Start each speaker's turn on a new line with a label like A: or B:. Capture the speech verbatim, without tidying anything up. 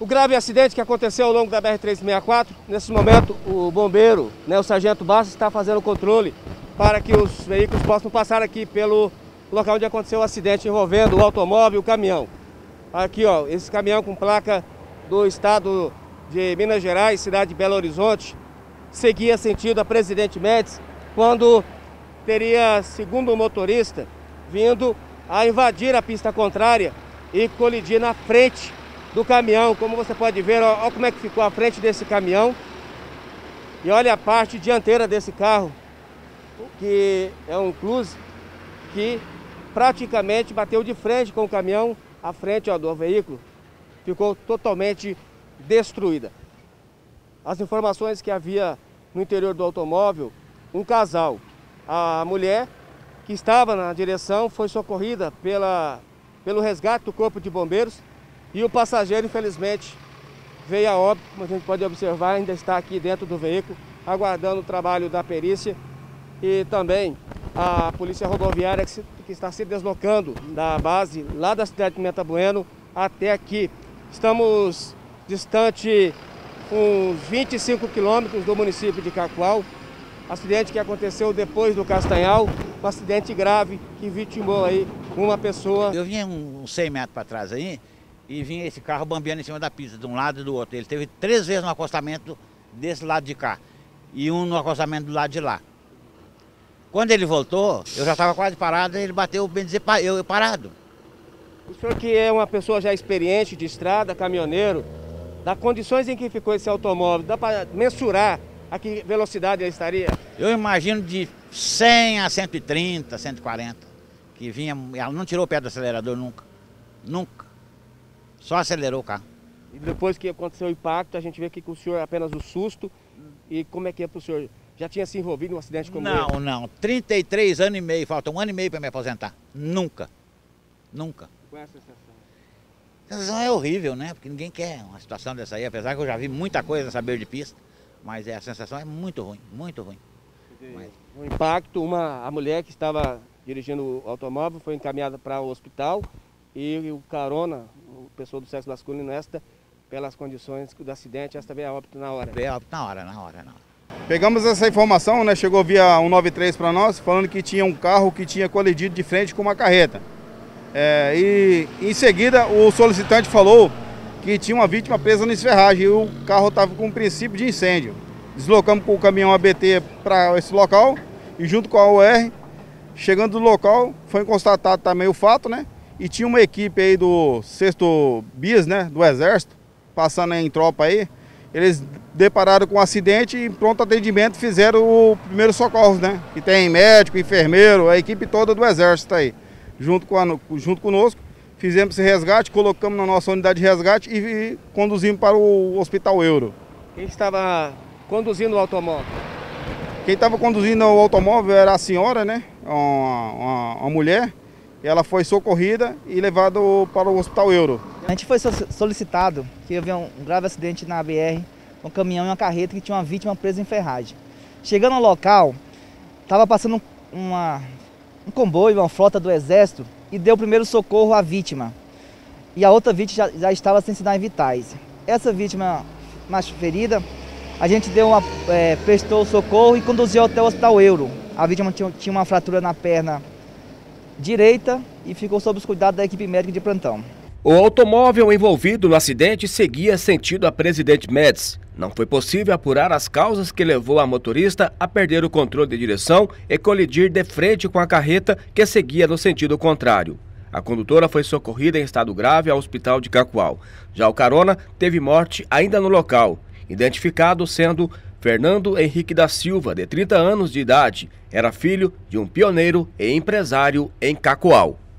A: O grave acidente que aconteceu ao longo da B R trezentos e sessenta e quatro, nesse momento o bombeiro, né, o sargento Bastos, está fazendo o controle para que os veículos possam passar aqui pelo local onde aconteceu o acidente envolvendo o automóvel e o caminhão. Aqui, ó, esse caminhão com placa do estado de Minas Gerais, cidade de Belo Horizonte, seguia sentido a Presidente Médici, quando teria, segundo o motorista, vindo a invadir a pista contrária e colidir na frente do caminhão. Como você pode ver, olha como é que ficou a frente desse caminhão. E olha a parte dianteira desse carro, que é um Cruze, que praticamente bateu de frente com o caminhão. A frente, ó, do veículo ficou totalmente destruída. As informações que havia no interior do automóvel, um casal, a mulher que estava na direção foi socorrida pela, pelo resgate do Corpo de Bombeiros. E o passageiro, infelizmente, veio a óbito, como a gente pode observar, ainda está aqui dentro do veículo, aguardando o trabalho da perícia e também a Polícia Rodoviária que, se, que está se deslocando da base lá da cidade de Pimenta Bueno até aqui. Estamos distante uns vinte e cinco quilômetros do município de Cacoal. Acidente que aconteceu depois do Castanhal, um acidente grave que vitimou aí uma pessoa.
B: Eu vinha uns cem metros para trás aí, e vinha esse carro bambeando em cima da pista, de um lado e do outro. Ele teve três vezes no acostamento desse lado de cá e um no acostamento do lado de lá. Quando ele voltou, eu já estava quase parado, ele bateu, bem dizer, eu parado.
A: O senhor, que é uma pessoa já experiente de estrada, caminhoneiro, das condições em que ficou esse automóvel, dá para mensurar a que velocidade ele estaria?
B: Eu imagino de cem a cento e trinta, cento e quarenta, que vinha, ela não tirou o pé do acelerador nunca, nunca. Só acelerou o carro.
A: E depois que aconteceu o impacto, a gente vê que o senhor apenas o susto. E como é que é para o senhor? Já tinha se envolvido em um acidente como esse?
B: Não, não. trinta e três anos e meio, falta um ano e meio para me aposentar. Nunca. Nunca.
A: Qual é a sensação?
B: A sensação é horrível, né? Porque ninguém quer uma situação dessa aí, apesar que eu já vi muita coisa saber de pista. Mas a sensação é muito ruim, muito ruim. Mas...
A: O impacto, uma, a mulher que estava dirigindo o automóvel foi encaminhada para o hospital. E o carona, o pessoa do sexo masculino, esta, pelas condições do acidente, esta veio a óbito na hora.
B: Veio a óbito na hora, na hora, na hora.
C: Pegamos essa informação, né? Chegou via um nove três para nós, falando que tinha um carro que tinha colidido de frente com uma carreta. É, e em seguida o solicitante falou que tinha uma vítima presa na esferragem e o carro estava com um princípio de incêndio. Deslocamos com o caminhão A B T para esse local e junto com a O R, chegando no local, foi constatado também o fato, né? E tinha uma equipe aí do sexto BIS, né, do Exército, passando em tropa aí. Eles depararam com um acidente e em pronto atendimento fizeram o primeiro socorro, né? Que tem médico, enfermeiro, a equipe toda do Exército aí, junto, com a, junto conosco. Fizemos esse resgate, colocamos na nossa unidade de resgate e, e conduzimos para o Hospital Euro.
A: Quem estava conduzindo o automóvel?
C: Quem estava conduzindo o automóvel era a senhora, né? Uma, uma, uma mulher. Ela foi socorrida e levada para o Hospital Euro.
D: A gente foi solicitado que havia um grave acidente na B R, um caminhão e uma carreta que tinha uma vítima presa em ferragem. Chegando ao local, estava passando uma, um comboio, uma frota do Exército e deu o primeiro socorro à vítima. E a outra vítima já, já estava sem sinais vitais. Essa vítima mais ferida, a gente deu uma, é, prestou socorro e conduziu até o Hospital Euro. A vítima tinha, tinha uma fratura na perna direita e ficou sob os cuidados da equipe médica de plantão.
E: O automóvel envolvido no acidente seguia sentido a Presidente Médici. Não foi possível apurar as causas que levou a motorista a perder o controle de direção e colidir de frente com a carreta que seguia no sentido contrário. A condutora foi socorrida em estado grave ao hospital de Cacoal. Já o carona teve morte ainda no local, identificado sendo Fernando Henrique da Silva, de trinta anos de idade, era filho de um pioneiro e empresário em Cacoal.